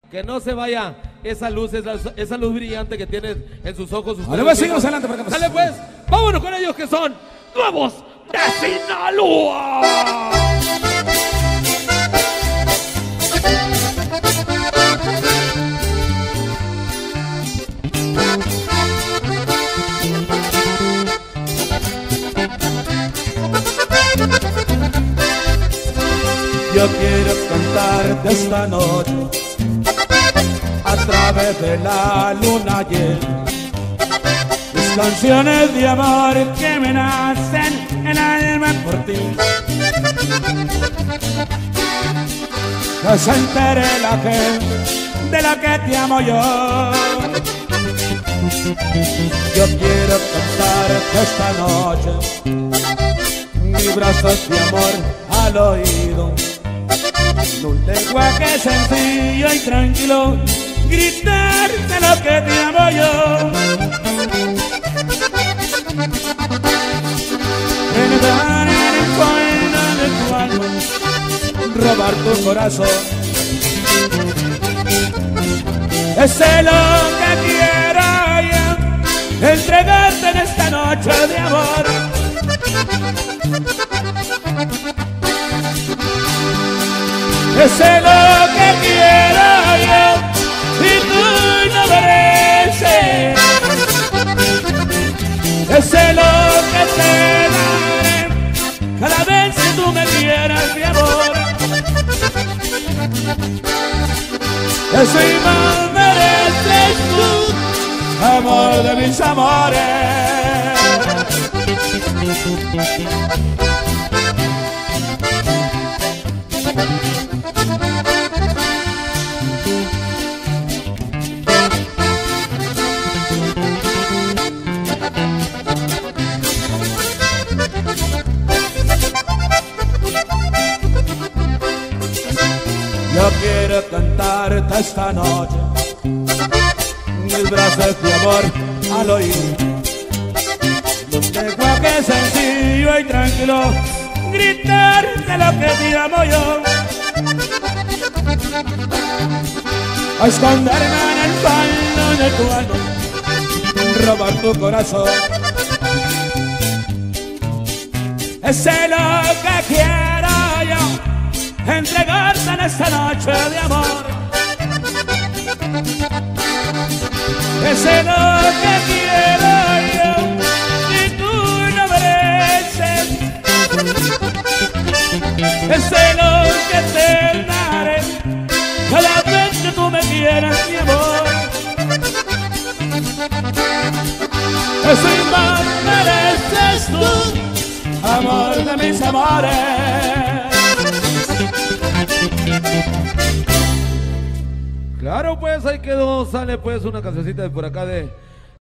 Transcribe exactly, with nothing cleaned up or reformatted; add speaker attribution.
Speaker 1: Que no se vaya esa luz, esa, esa luz brillante que tiene en sus ojos.
Speaker 2: Vale, pues seguimos adelante para acá.
Speaker 1: Dale pues, vámonos con ellos que son nuevos de Sinaloa.
Speaker 2: Yo quiero cantarte esta noche a través de la luna llena, mis canciones de amor que me nacen en el alma por ti. Que se entere la gente de la que te amo yo. Yo quiero cantarte esta noche mis brazos de amor al oído, en un lenguaje sencillo y tranquilo, gritarte lo que te amo yo. Penetrar en el fondo de tu alma, robar tu corazón, es lo que quiero yo, entregarte en esta noche de amor. Ese es lo que quiero yo y tú no mereces. Ese es lo que te daré cada vez que tú me quieras, mi amor. Eso y más mereces tú, amor de mis amores. Yo quiero cantarte esta noche mis brazos de amor al oído, un lenguaje sencillo y tranquilo, gritarte lo que te amo yo, a esconderme en el fondo de tu alma, robar tu corazón. Ese es lo que quiero yo, entregarte en esta noche de amor. Ese es lo que quiero yo y tú no mereces. Ese es lo que te daré cada vez que tú me quieras, mi amor. Eso y más mereces tú, amor de mis amores.
Speaker 1: Claro, pues ahí quedó, sale pues una cancioncita de por acá de